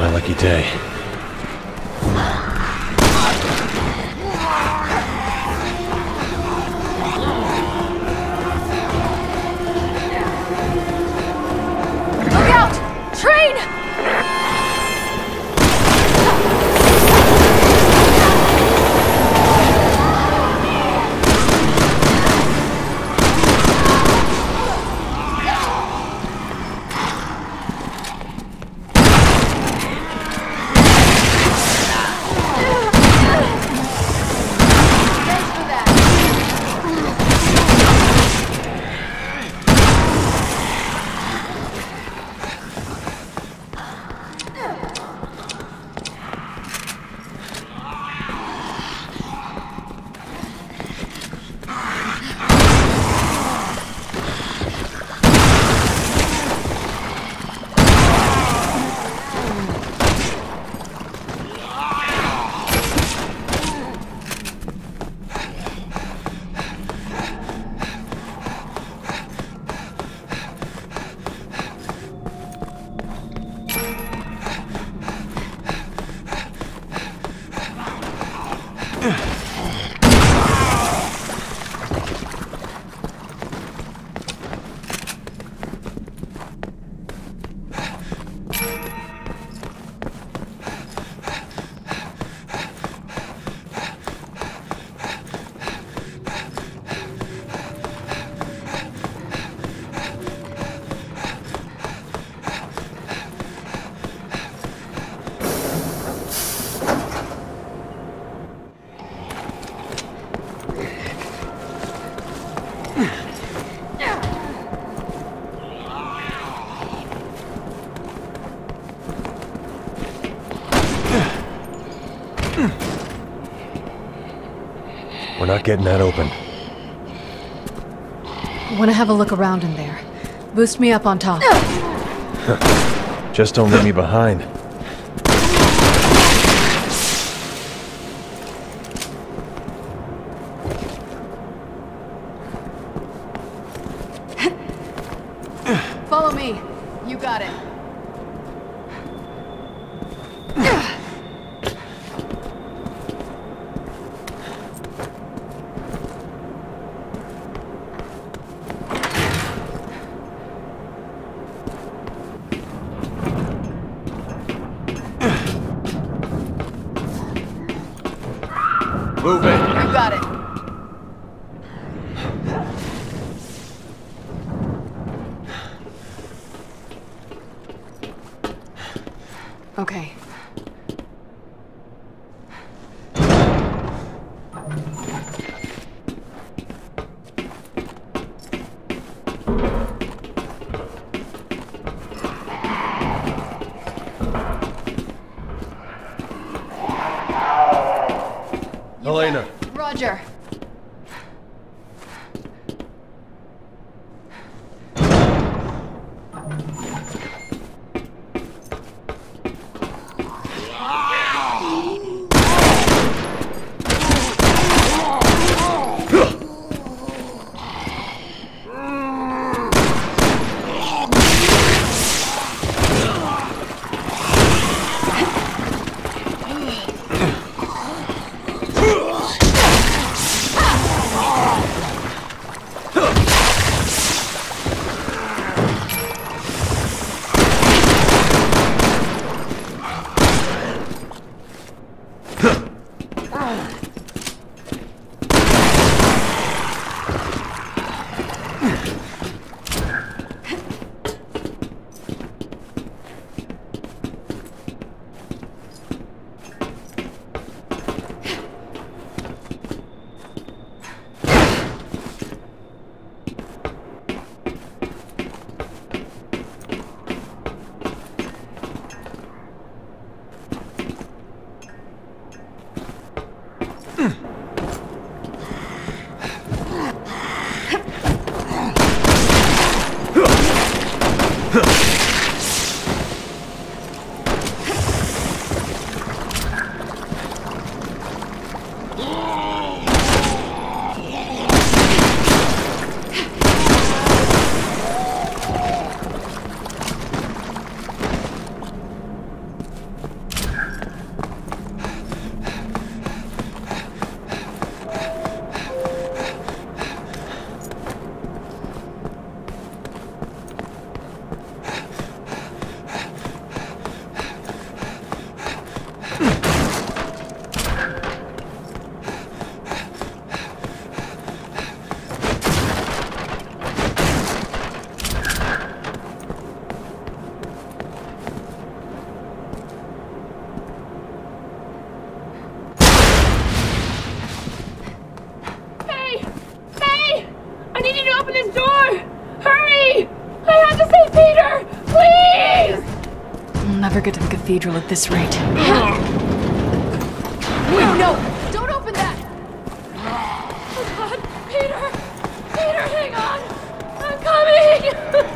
my lucky day. Look out! Train! We're not getting that open. I want to have a look around in there. Boost me up on top. Just don't leave me behind. Follow me. You got it. Move it. You got it. Okay. Elena. Roger. open his door! Hurry! I have to save Peter! Please! I'll never get to the cathedral at this rate. No! Don't open that! Oh God, Peter! Peter, hang on! I'm coming!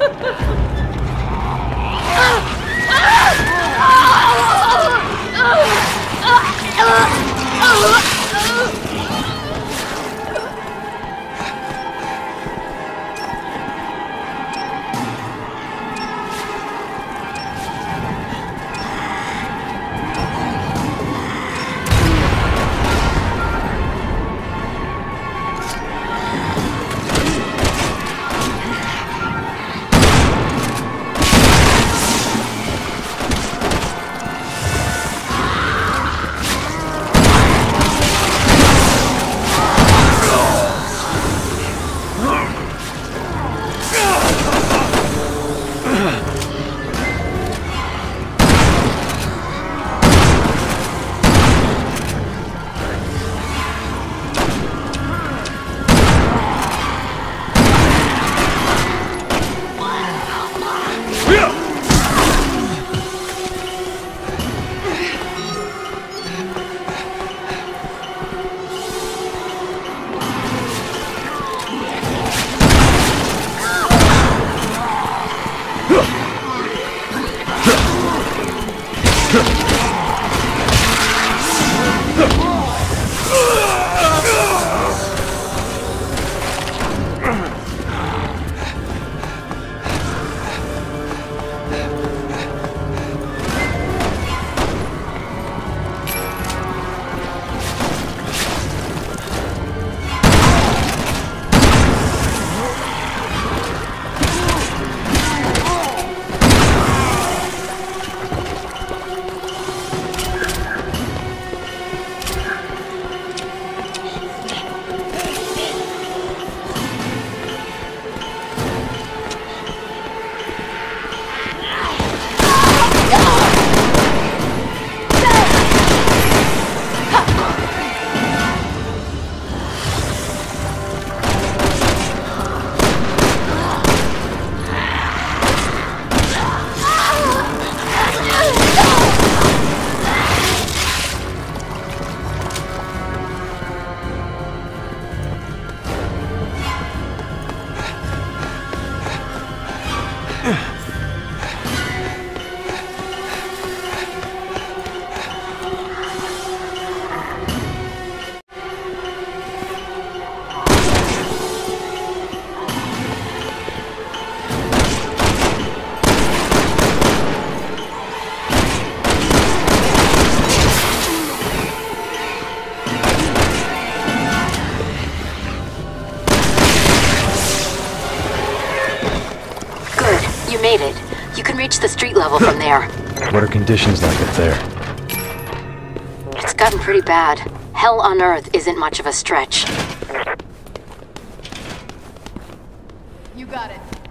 You made it. You can reach the street level from there. What are conditions like up there? It's gotten pretty bad. Hell on Earth isn't much of a stretch. You got it.